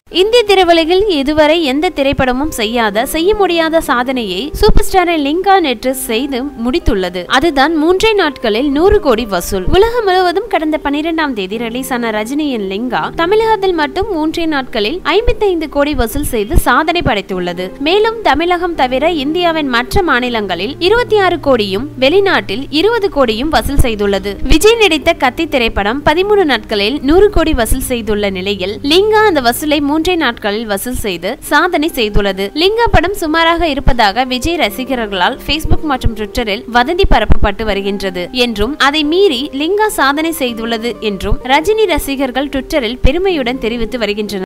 இந்திய திரையுலகில் இதுவரை எந்த திரைப்படமும் செய்ய முடியாத சாதனையை சூப்பர் ஸ்டார் லிங்கா நேற்று செய்து முடித்துள்ளது. அதுதான் 3 நாட்களில் 100 கோடி வசூல். உலகம் முழுவதும் கடந்த 12ஆம் தேதி ரிலீஸ் ஆன ரஜினியின் லிங்கா தமிழகத்தில் மட்டும் 3 நாட்களில் 55 கோடி வசூல் செய்து சாதனை படைத்துள்ளது. மேலும் தமிழகம் தவிர இந்தியாவின் மற்ற மாநிலங்களில் 26 கோடியும் வெளிநாட்டில் 20 கோடியும் வசூல் செய்துள்ளது. விஜய் நடித்த கத்தி திரைப்படம் 13 நாட்களில் 100 கோடி வசூல் செய்துள்ள நிலையில் லிங்கா அந்த வசூலை 3 நாட்களில் வசூல் செய்து சாதனை செய்துள்ளது. லிங்கா படம் சுமாராக இருப்பதாக விஜய் ரசிகர்களால் Facebook மற்றும் ட்விட்டரில் வதந்தி பரப்பப்பட்டு வருகின்றது என்றும் அதை மீறி லிங்கா சாதனை செய்துள்ளது என்றும் ரஜினி ரசிகர்கள் ட்விட்டரில் பெருமையுடன் தெரிவித்து வருகின்றனர்.